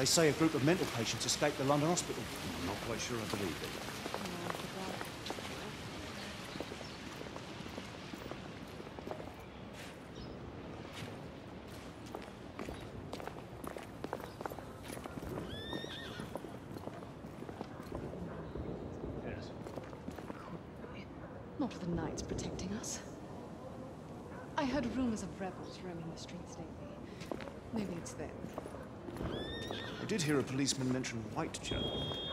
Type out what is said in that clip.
They say a group of mental patients escaped the London hospital. I'm not quite sure I believe it. Not the Knights protecting us. I heard rumors of rebels roaming the streets lately. Maybe it's them. I did hear a policeman mention Whitechapel.